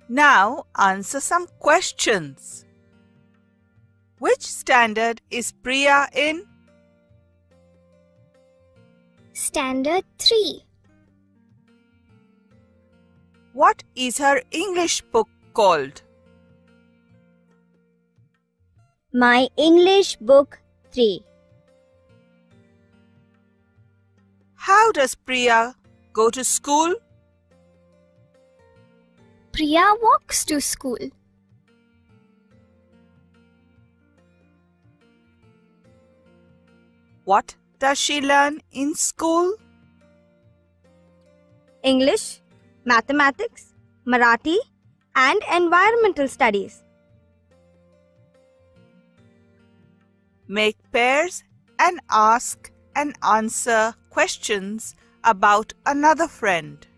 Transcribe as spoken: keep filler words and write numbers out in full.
Now answer some questions. Which standard is Priya in? Standard three. What is her English book called? My English book three. How does Priya go to school? Priya walks to school. What does she learn in school? English, mathematics, Marathi, and environmental studies. Make pairs and ask and answer questions about another friend.